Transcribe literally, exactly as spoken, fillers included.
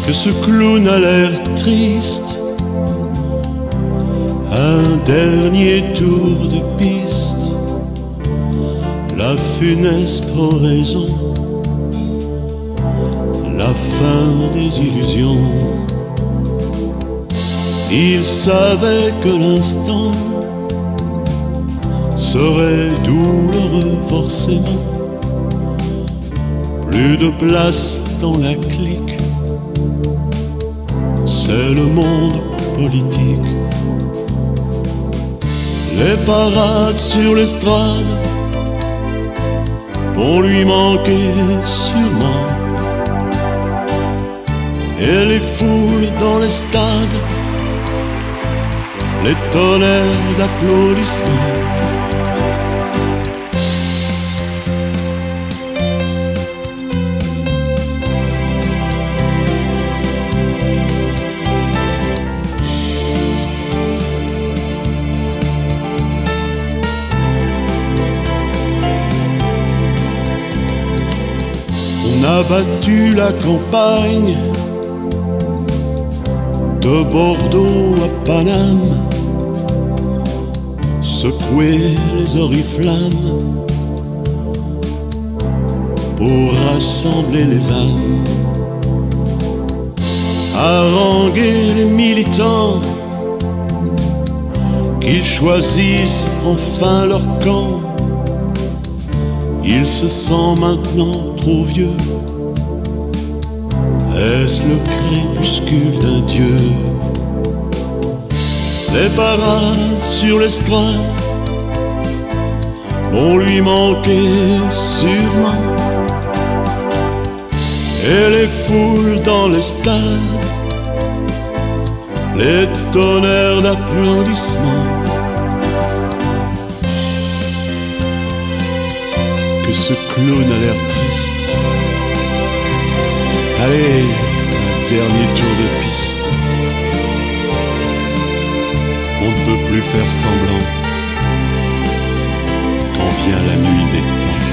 que ce clown a l'air triste. Un dernier tour de piste, la funeste oraison, la fin des illusions. Il savait que l'instant serait douloureux forcément. Plus de place dans la clique, c'est le monde politique. Les parades sur l'estrade vont lui manquer sûrement, et les foules dans les stades, les tonnerres d'applaudissements. On a battu la campagne de Bordeaux à Paname, secoué les oriflammes pour rassembler les âmes, haranguer les militants qu'ils choisissent enfin leur camp. Il se sent maintenant trop vieux. Est-ce le crépuscule d'un dieu? Les parades sur l'estrade vont lui manquer sûrement, et les foules dans les stades, les tonnerres d'applaudissements. Que ce clown a l'air triste. Allez, un dernier tour de piste. On ne peut plus faire semblant quand vient la nuit des temps.